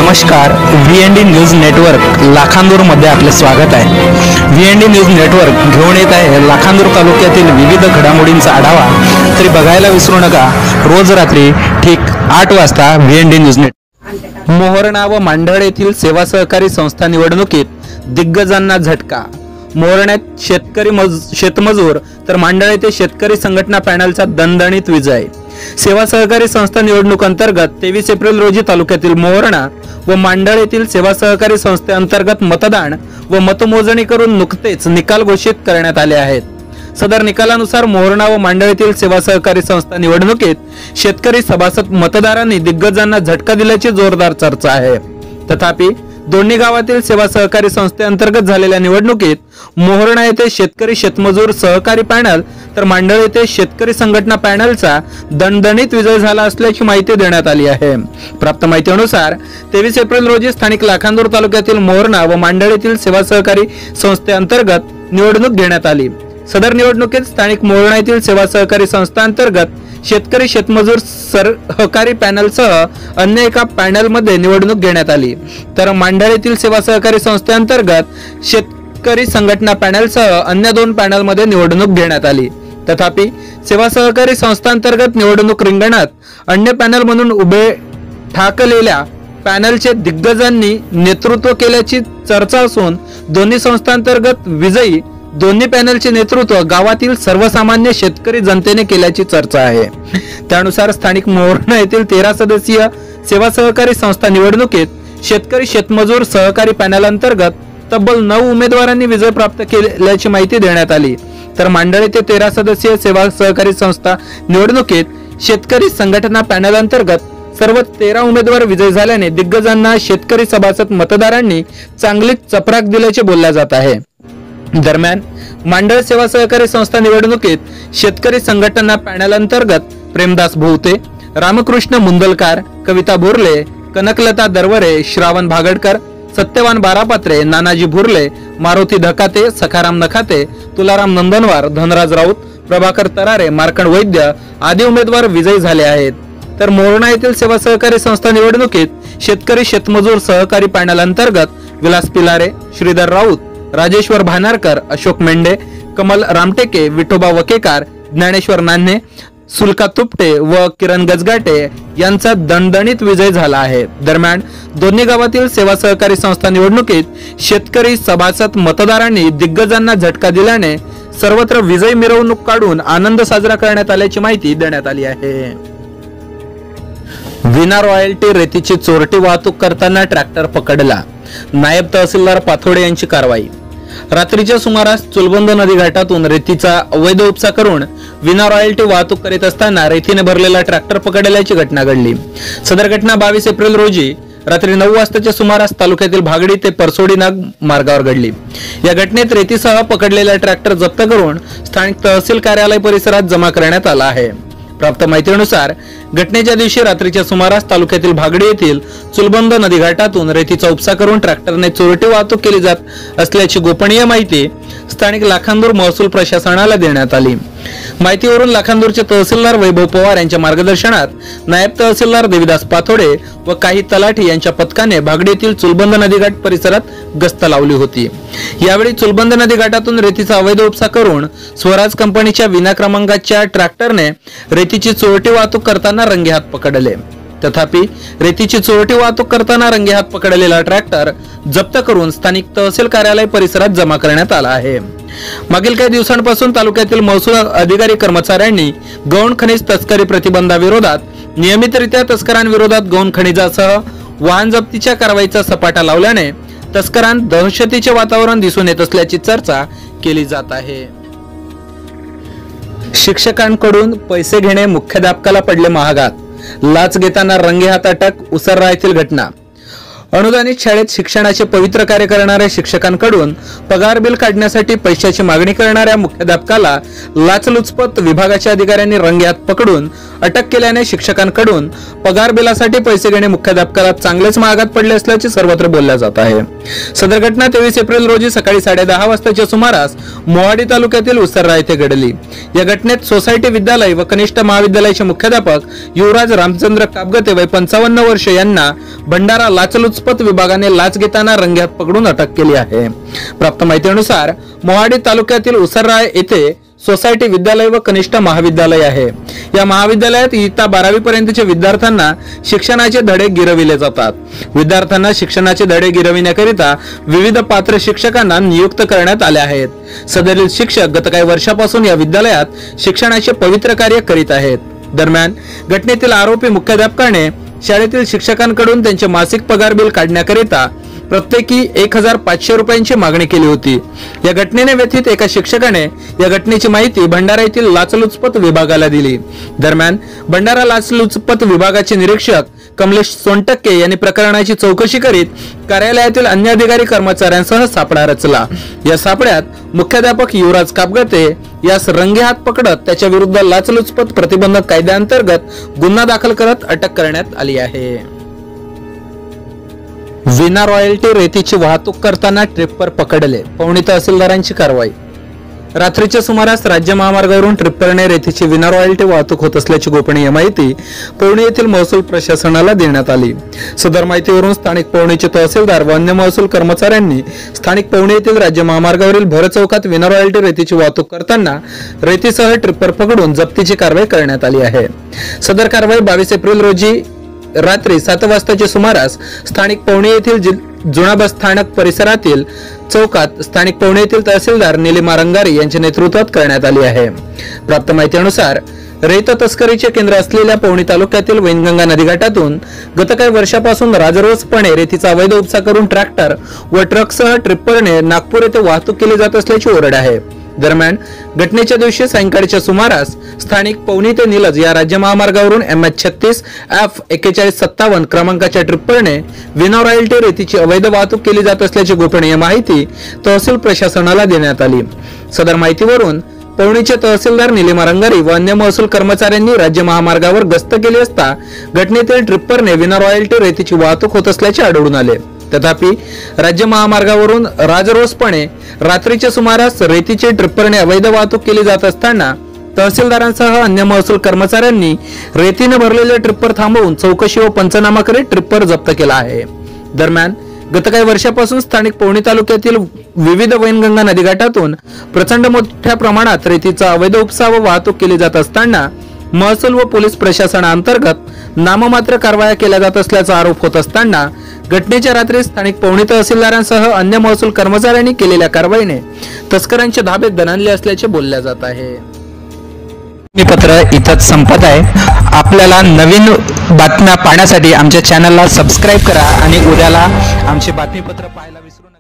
नमस्कार, VND news network लाखांदूरमध्ये आपले स्वागत आहे। VND न्यूज नेटवर्क घेऊन येत आहे लाखांदूर तालुक्यातील विविध घडामोडींचा आढावा। तरी बघायला विसरू नका, रोज रात्री ठीक 8 वाजता VND न्यूज नेट। मोहरणा व मांढळ येथील सेवा सहकारी संस्था निवडणुकीत दिग्गजांना झटका। मोहरण्यात शेतमजूर तर मांढळ येथे शेतकरी संघटना पॅनलचा दणदणीत विजय। सेवा सहकारी संस्था निवडणूक अंतर्गत 23 एप्रिल रोजी तालुक्यातील मोहरणा व मांढळ येथील सेवा सहकारी संस्थेअंतर्गत मतदान व मतमोजणी करून नुकतेच निकाल घोषित करण्यात आले आहेत। सदर निकालानुसार मोहरणा व मांढळ येथील सेवा सहकारी संस्था निवडणुकीत शेतकरी सभासद मतदारांनी दिग्गजांना झटका दिल्याची जोरदार चर्चा आहे। तथापि दोन्ही गावातील सेवा सहकारी संस्थेअंतर्गत झालेल्या निवडणुकीत मोहरणा येथे शेतकरी शेतमजूर सहकारी पॅनल तर मांढळ येथे शेतकरी संघटना पॅनलचा दणदणीत विजय झाला असल्याची माहिती देण्यात आली आहे। प्राप्त माहितीनुसार 23 एप्रिल रोजी स्थानिक लाखांदूर तालुक्यातील मोहरणा व मांढळ येथील सेवा सहकारी संस्थेअंतर्गत निवडणूक घेण्यात आली। सदर निवडणुकीत स्थानिक मोहरणा येथील सेवा सहकारी संस्थांतर्गत शेतकरी शेतमजूर सहकारी पॅनलसह अन्य एका पॅनलमध्ये निवडणूक घेण्यात आली, तर मांढळ येथील सेवा सहकारी संस्थेअंतर्गत शेतकरी संघटना पॅनलसह अन्य 2 पॅनलमध्ये निवडणूक घेण्यात आली। तथापि सेवा सहकारी संस्थांतर्गत निवडणूक रिंगणात अन्य पॅनल म्हणून उभे ठाकलेल्या पॅनलचे दिग्गजांनी नेतृत्व केल्याची चर्चा असून दोन्ही संस्थांतर्गत विजयी दोन्ही पॅनलचे नेतृत्व गावातील सर्वसामान्य शेतकरी जनतेने केल्याची चर्चा आहे। त्यानुसार स्थानिक मोहरणा येथील 13 सदस्यीय सेवा सहकारी संस्था निवडणुकीत शेतकरी शेतमजूर सहकारी पॅनल अंतर्गत तब्बल 9 उमेदवारांनी विजय प्राप्त केल्याची माहिती देण्यात आली, तर मांढळ येथे 13 सदस्यीय सेवा सहकारी संस्था निवडणुकीत शेतकरी संघटना पॅनल अंतर्गत सर्व 13 उमेदवार विजयी झाल्याने दिग्गजांना शेतकरी सभासद मतदारांनी चांगलीच चपराक दिल्याचे बोलले जात आहे। दरम्यान मांढळ सेवा सहकारी संस्था निवडणुकीत शेतकरी संघटना पॅनल अंतर्गत प्रेमदास भोवते, रामकृष्ण मुंदलकार, कविता भुर्ले, कनकलता दरवरे, श्रावण भागडकर, सत्यवान बारापात्रे, नानाजी भुर्ले, मारुती धकाते, सखाराम नखाते, तुलाराम नंदनवार, धनराज राऊत, प्रभाकर तरारे, मार्कंड वैद्य आदी उमेदवार विजयी झाले आहेत। तर मोहरणा येथील सेवा सहकारी संस्था निवडणुकीत शेतकरी शेतमजूर सहकारी पॅनल अंतर्गत विलास पिलारे, श्रीधर राऊत, राजेश्वर भानारकर, अशोक मेंढे, कमल रामटेके, विठोबा वकेकार, ज्ञानेश्वर नान्हे, सुलका तुपटे व किरण गजगाटे यांचा दणदणीत विजय झाला आहे। दरम्यान दोन्ही गावातील सेवा सहकारी संस्था निवडणुकीत शेतकरी सभासद मतदारांनी दिग्गजांना झटका दिल्याने सर्वत्र विजय मिरवणूक काढून आनंद साजरा करण्यात आल्याची माहिती देण्यात आली आहे। विना रॉयल्टी रेतीची चोरटी वाहतूक करताना ट्रॅक्टर पकडला, नायब तहसीलदार पाथोडे यांची कारवाई। रात्रीच्या सुमारास चुलबंद नदी घाटातून रेतीचा अवैध उपसा करून विना रॉयल्टी वाहतूक करीत असताना रेतीने भरलेला ट्रॅक्टर पकडल्याची घटना घडली। सदर घटना 22 एप्रिल रोजी रात्री 9 वाजताच्या सुमारास तालुक्यातील भागडी ते परसोडी नाग मार्गावर घडली। या घटनेत रेतीसह पकडलेला ट्रॅक्टर जप्त करून स्थानिक तहसील कार्यालय परिसरात जमा करण्यात आला आहे। प्राप्त माहितीनुसार घटनेच्या दिवशी रात्रीच्या सुमारास तालुक्यातील भागडी येथील चुलबंद नदी घाटातून रेतीचा उपसा करून ट्रॅक्टरने चोरटी वाहतूक केली जात असल्याची गोपनीय माहिती स्थानिक लाखांदूर महसूल प्रशासनाला देण्यात आली। माहितीवरून लाखांदूरचे तहसीलदार वैभव पवार यांच्या मार्गदर्शनात नायब तहसीलदार देविदास पाथोडे व काही तलाठी यांच्या पथकाने भागडी येथील चुलबंद नदीघाट परिसरात गस्त लावली होती। यावेळी चुलबंद नदी घाटातून रेतीचा अवैध उपसा करून स्वराज कंपनीच्या विना क्रमांकाच्या ट्रॅक्टरने रेतीची चोरटी वाहतूक करताना रंगेहात पकडले। तथापि रेतीची चोरटी वाहतूक करताना रंगेहात पकडलेला ट्रॅक्टर जप्त करून स्थानिक तहसील कार्यालय परिसरात जमा करण्यात आला आहे। मागील काही दिवसांपासून तालुक्यातील महसूल अधिकारी कर्मचाऱ्यांनी गौण खनिज तस्करी प्रतिबंधाविरोधात नियमितरित्या तस्करांविरोधात गौण खनिजासह वाहन जप्तीच्या कारवाईचा सपाटा लावल्याने तस्करांत दहशतीचे वातावरण दिसून येत असल्याची चर्चा केली जात आहे। शिक्षकांकडून पैसे घेणे मुख्याध्यापकाला पडले महागात, लाच घेताना रंगेहात अटक, उसररा येथील घटना। अनुदानित शाळेत शिक्षणाचे पवित्र कार्य करणाऱ्या शिक्षकांकडून पगार बिल काढण्यासाठी पैशाची मागणी करणाऱ्या मुख्याध्यापकाला लाचलुचपत विभागाच्या अधिकाऱ्यांनी रंगेहात पकडून अटक केल्याने शिक्षकांकडून पगार बिलासाठी पैसे घेणे मुख्याध्यापकाला चांगलेच महागात पडले असल्याचे सर्वत्र बोलले जात आहे। सदर घटना 23 एप्रिल रोजी सकाळी 10:30 वाजताच्या सुमारास मोहाडी तालुक्यातील उसर्रा येथे घडली। या घटनेत सोसायटी विद्यालय व कनिष्ठ महाविद्यालयाचे मुख्याध्यापक युवराज रामचंद्र कापगते वय 55 वर्ष यांना भंडारा लाचलुचपत विभागाने लाच घेताना रंगेहात पकडून अटक केली आहे। प्राप्त माहितीनुसार मोहाडी तालुक्यातील उसर्रा येथे सोसायटी विद्यालय व कनिष्ठ महाविद्यालय आहे। या महाविद्यालयात इयत्ता 12वी पर्यंतच्या विद्यार्थ्यांना शिक्षणाचे धडे गिरविले जातात। विद्यार्थ्यांना शिक्षणाचे धडे गिरविण्याकरिता विविध पात्र शिक्षकांना नियुक्त करण्यात आले आहेत। सदरील शिक्षक गत काही वर्षापासून या विद्यालयात शिक्षणाचे पवित्र कार्य करीत आहेत। दरम्यान घटनेतील आरोपी मुख्याध्यापकाने शाळेतील शिक्षकांकडून त्यांचे मासिक पगार बिल काढण्याकरिता प्रत्येकी 1500 रुपयांची मागणी केली होती। या घटनेने व्यथित एका शिक्षकाने या घटनेची माहिती भंडारा येथील लाचलुचपत विभागाला दिली। दरम्यान भंडारा लाचलुचपत विभागाचे निरीक्षक कमलेश सोनटक्के यांनी प्रकरणाची चौकशी करीत कार्यालयातील अन्य अधिकारी कर्मचाऱ्यांसह सापळा रचला। या सापळ्यात मुख्याध्यापक युवराज कापगते यास रंगेहात पकडत त्याच्या विरुद्ध लाचलुचपत प्रतिबंधक कायद्याअंतर्गत गुन्हा दाखल करत अटक करण्यात आली आहे। विना रॉयल्टी रेतीची वाहतूक करताना ट्रिप्पर पकडले, पवनी तहसीलदारांची कारवाई। रात्रीच्या सुमारास राज्य महामार्गावरून ट्रिप्परने रेतीची विना रॉयल्टी वाहतूक होत असल्याची गोपनीय माहिती पवनी येथील महसूल प्रशासनाला देण्यात आली। सदर माहितीवरून स्थानिक पवनीचे तहसीलदार व अन्य महसूल कर्मचाऱ्यांनी स्थानिक पवनी येथील राज्य महामार्गावरील भर चौकात विना रॉयल्टी रेतीची वाहतूक करताना रेतीसह ट्रिप्पर पकडून जप्तीची कारवाई करण्यात आली आहे। सदर कारवाई 22 एप्रिल रोजी रात्री 7 वाजताच्या सुमारास स्थानिक पवनी येथील जुना बस स्थानक परिसरातील चौकात स्थानिक पवनी येथील तहसीलदार निलिमा रंगारी यांच्या नेतृत्वात करण्यात आली आहे। प्राप्त माहितीनुसार रेत तस्करीचे केंद्र असलेल्या पवनी तालुक्यातील वैनगंगा नदीघाटातून गत काही वर्षापासून राजरोसपणे रेतीचा अवैध उपसा करून ट्रॅक्टर व ट्रकसह ट्रिप्परने नागपूर येथे वाहतूक केली जात असल्याची ओरड आहे। दरम्यान घटनेच्या दिवशी सायंकाळच्या सुमारास स्थानिक पवनी ते निलज या राज्य महामार्गावरून MH36 F4157 क्रमांकाच्या ट्रिप्परने विना रॉयल्टी रेतीची अवैध वाहतूक केली जात असल्याची गोपनीय माहिती तहसील प्रशासनाला देण्यात आली। सदर माहितीवरून पवनीचे तहसीलदार निलिमा रंगारी व अन्य महसूल कर्मचाऱ्यांनी राज्य महामार्गावर गस्त केली असता घटनेतील ट्रिप्परने विना रॉयल्टी रेतीची वाहतूक होत असल्याचे आढळून आले। तथापि राज्य महामार्गावरून राजरोसपणे रात्रीच्या सुमारास रेतीची ट्रिप्परने अवैध वाहतूक केली जात असताना तहसीलदारांसह अन्य महसूल कर्मचाऱ्यांनी रेतीने भरलेले ट्रिप्पर थांबवून चौकशी व पंचनामा करीत ट्रिप्पर जप्त केला आहे। दरम्यान गत काही वर्षापासून स्थानिक पवनी तालुक्यातील विविध वैनगंगा नदीघाटातून प्रचंड मोठ्या प्रमाणात रेतीचा अवैध उपसा व वाहतूक केली जात असताना महसूल व पोलीस प्रशासनाअंतर्गत नाममात्र कारवाया केल्या जात असल्याचा आरोप होत असताना घटनेच्या रात्री स्थानिक पवनी तहसीलदारांसह अन्य महसूल कर्मचाऱ्यांनी केलेल्या कारवाईने तस्करांचे धाबे दणाणले असल्याचे बोलले जात आहे। पत्र इथंच संपत आहे। आपल्याला नवीन बातम्या पाहण्यासाठी आमच्या चॅनलला सबस्क्राईब करा आणि उद्याला आमचे बातमीपत्र पाहायला विसरू नका।